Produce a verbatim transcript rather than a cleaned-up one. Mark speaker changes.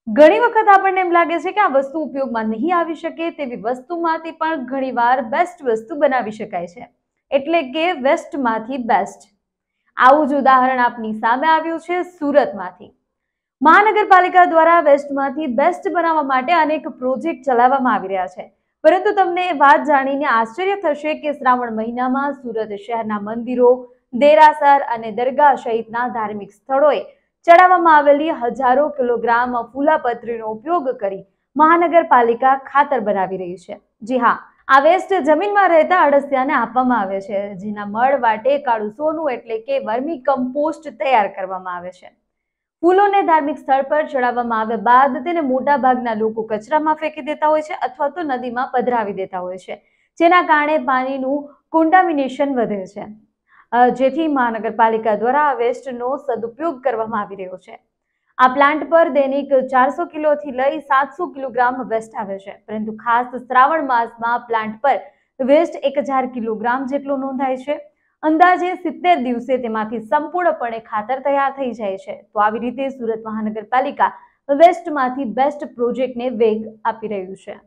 Speaker 1: ઘણી વખત આપણને એમ લાગે છે કે આ વસ્તુ ઉપયોગમાં નહીં આવી શકે તેવી વસ્તુમાંથી પણ ઘણીવાર બેસ્ટ વસ્તુ બનાવી શકાય છે, એટલે કે વેસ્ટમાંથી બેસ્ટ. આવું જ ઉદાહરણ આપની સામે આવ્યું છે સુરતમાંથી. મહાનગરપાલિકા દ્વારા વેસ્ટમાંથી બેસ્ટ બનાવવા માટે અનેક પ્રોજેક્ટ ચલાવવામાં આવી રહ્યા છે. પરંતુ તમને એ વાત જાણીને આશ્ચર્ય થશે કે શ્રાવણ મહિનામાં સુરત શહેરના મંદિરો, દેરાસર અને દરગાહ સહિતના ધાર્મિક સ્થળોએ ચડાવવામાં આવેલી હજારો કિલોગ્રામ ફૂલાપત્રીનો ઉપયોગ કરી મહાનગરપાલિકા ખાતર બનાવી રહી છે. જી હા, આ વેસ્ટ જમીનમાં રહેતા અળસિયાને આપવામાં આવે છે, જેના મળ વાટે કાળું સોનું એટલે કે વર્મી કમ્પોસ્ટ તૈયાર કરવામાં આવે છે. ફૂલોને ધાર્મિક સ્થળ પર ચડાવવામાં આવ્યા બાદ તેને મોટા ભાગના લોકો કચરામાં ફેંકી દેતા હોય છે અથવા તો નદીમાં પધરાવી દેતા હોય છે, જેના કારણે પાણીનું કોન્ટામિનેશન વધે છે. જેથી મહાનગરપાલિકા દ્વારા આ વેસ્ટનો સદુપયોગ કરવામાં આવી રહ્યો છે. આ પ્લાન્ટ પર દૈનિક ચારસો કિલોથી લઈ સાતસો કિલોગ્રામ વેસ્ટ આવે છે, પરંતુ ખાસ શ્રાવણ માસમાં પ્લાન્ટ પર વેસ્ટ એક હજાર કિલોગ્રામ જેટલો નોંધાય છે. અંદાજે સિત્તેર દિવસે તેમાંથી સંપૂર્ણપણે ખાતર તૈયાર થઈ જાય છે. તો આવી રીતે સુરત મહાનગરપાલિકા વેસ્ટમાંથી બેસ્ટ પ્રોજેક્ટને વેગ આપી રહ્યું છે.